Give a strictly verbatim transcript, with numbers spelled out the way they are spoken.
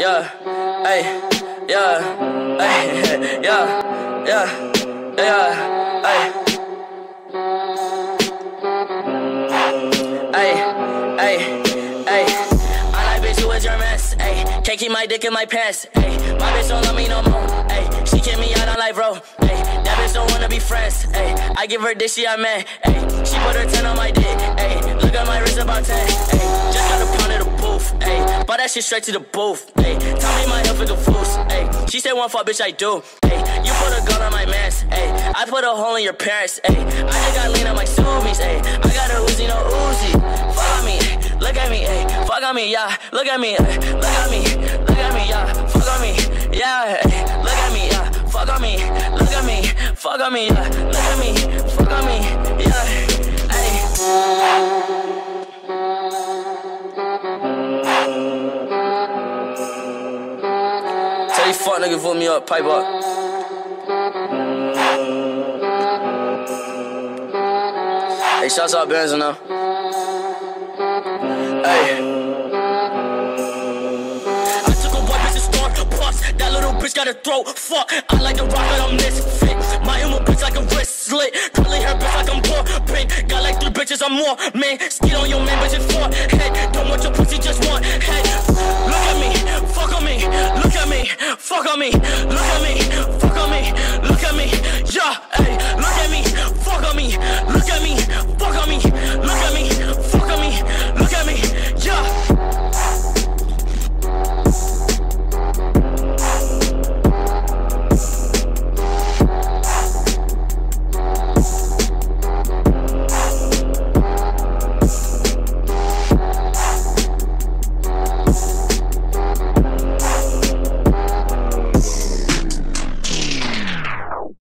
yeah, hey, yeah, hey, yeah, yeah, yeah, hey, hey, hey, hey. I like bitch who is your mess, ayy. Can't keep my dick in my pants, ayy. My bitch don't love me no more, ayy. She kick me out on life, bro, ayy. That bitch don't wanna be friends, ayy. I give her dick, she a man, ayy. She put her ten on my dick, ayy. Look at my wrist about ten, ayy. Just got a pound of the booth, ayy. Bought that shit straight to the booth, ayy. Tell me my health is a foos, ayy. She said one fuck, bitch, I do, ayy. You put a gun on my mans, ayy. I put a hole in your parents, ayy. I just got lean on my Subies, ayy. I got a Uzi, no Uzi. Fuck on me, ayy. Look at me, ayy. Fuck on me, yeah. Look at me, ayy. Look at me, look at me, yeah. Fuck on me, yeah. Ayy. Look at me, yeah. Fuck on me, look at me. Fuck on me, yeah. Look at me, fuck on me, yeah. Ayy. Tell these fuck niggas vote me up, pipe up. Hey, shouts out Benzo now. Hey. I took a white bitch and started bust. That little bitch got a throat, fuck. I like the rock, but I'm misfit. My emo bitch like a wristlet. Curly hair bitch like I'm poor, pink. Got like three bitches, I'm more, man. Skid on your man, bitch, it's four. Head, don't want your pussy, just one.